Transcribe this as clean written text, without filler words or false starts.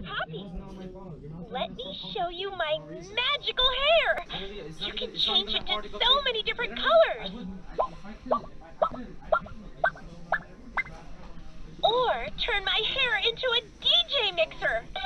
Poppy, let me show you my magical hair. You can change it to so many different colors. Or turn my hair into a DJ mixer.